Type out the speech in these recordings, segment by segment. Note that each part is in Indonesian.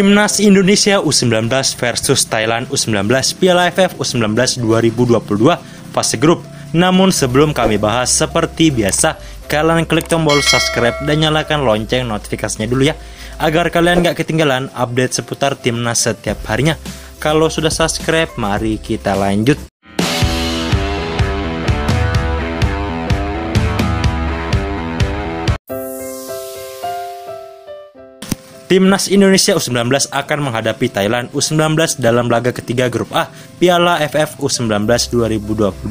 Timnas Indonesia U19 versus Thailand U19 Piala AFF U19 2022 fase grup. Namun sebelum kami bahas, seperti biasa, kalian klik tombol subscribe dan nyalakan lonceng notifikasinya dulu ya, agar kalian gak ketinggalan update seputar Timnas setiap harinya. Kalau sudah subscribe, mari kita lanjut. Timnas Indonesia U19 akan menghadapi Thailand U19 dalam laga ketiga grup A Piala AFF U19 2022.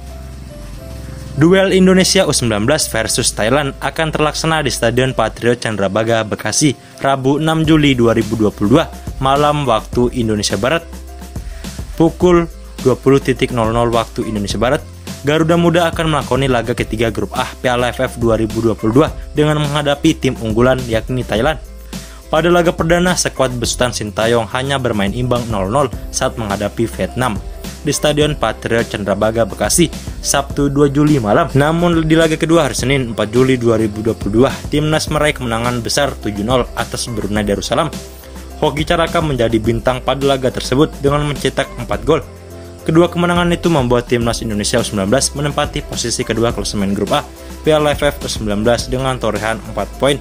Duel Indonesia U19 versus Thailand akan terlaksana di Stadion Patriot Candrabaga, Bekasi, Rabu 6 Juli 2022, malam waktu Indonesia Barat. Pukul 20.00 waktu Indonesia Barat, Garuda Muda akan melakoni laga ketiga grup A Piala AFF 2022 dengan menghadapi tim unggulan yakni Thailand. Pada laga perdana, skuad besutan Sintayong hanya bermain imbang 0-0 saat menghadapi Vietnam di Stadion Patriot Candrabaga, Bekasi, Sabtu 2 Juli malam. Namun di laga kedua hari Senin 4 Juli 2022, Timnas meraih kemenangan besar 7-0 atas Brunei Darussalam. Hoki Caraka menjadi bintang pada laga tersebut dengan mencetak 4 gol. Kedua kemenangan itu membuat Timnas Indonesia U19 menempati posisi kedua klasemen grup A Piala AFF U19 dengan torehan 4 poin.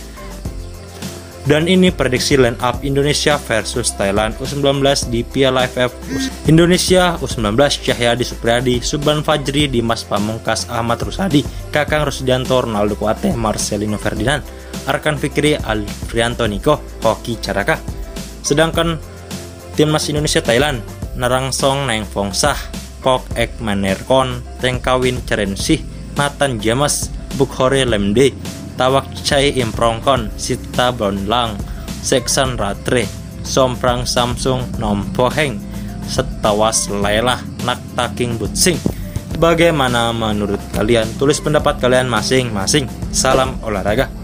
Dan ini prediksi line up Indonesia versus Thailand U19 di Piala AFF. Indonesia U19 Cahyadi Supriyadi, Subhan Fajri, Dimas Pamungkas, Ahmad Rusadi, Kakang Rusdianto, Ronaldo Kuate, Marcelino Ferdinand, Arkan Fikri, Alfrianto Niko, Hoki Caraka. Sedangkan Timnas Indonesia Thailand Narangsong Neng Fongsah, Pok Ek Manerkon, Tengkawin Cerensih, Nathan James, Bukhore Lemde, Tawak Chai Improngkon, Sita Bonlang, Seksan Ratre, Somprang Samsung, Nompoheng, Setawas Lailah, Naktaking Butsing. Bagaimana menurut kalian? Tulis pendapat kalian masing-masing. Salam olahraga.